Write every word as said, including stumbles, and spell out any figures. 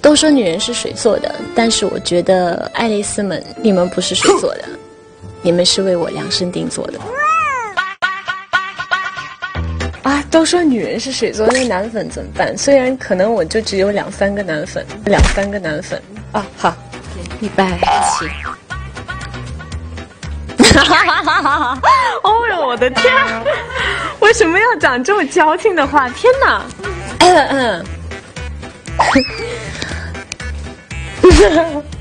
都说女人是水做的，但是我觉得爱丽丝们，你们不是水做的，你们是为我量身定做的。啊，都说女人是水做的，那男粉怎么办？虽然可能我就只有两三个男粉，两三个男粉啊，好，一百七。哦呦，我的天！为什么要讲这么矫情的话？天哪！嗯嗯。